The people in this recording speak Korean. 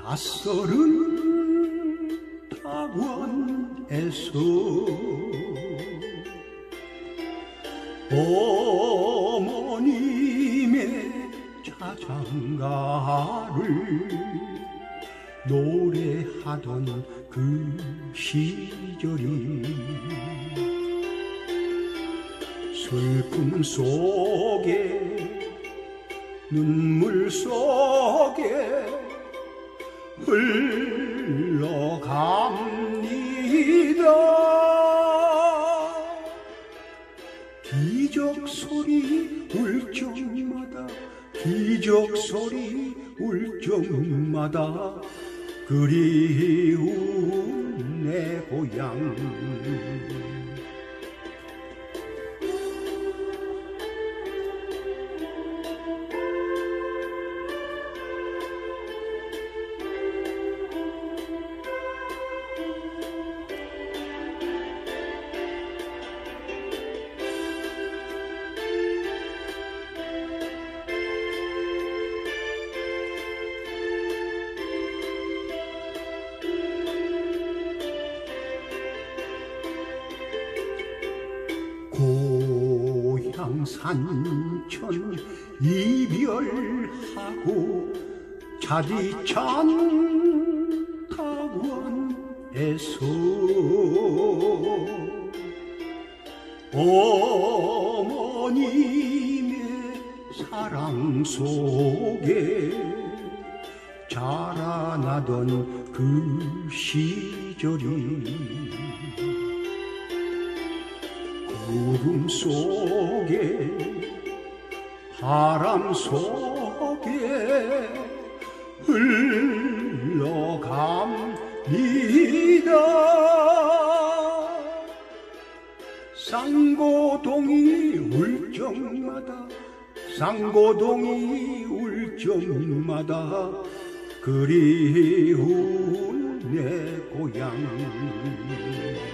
낯설은 학원에서 어머님의 자장가를 노래하던 그 시절이 슬픔 속에 눈물 속에 흘러갑니다. 기적 소리 울 적마다 기적 소리 울 적마다 그리운 내 고향. 고향 산천 이별하고 자리 찬 학원에서 어머님의 사랑 속에 자라나던 그 시절이 구름 속에 바람 속에 흘러갑니다. 쌍고동이 울 적마다 쌍고동이 울 적마다 그리운 내 고향.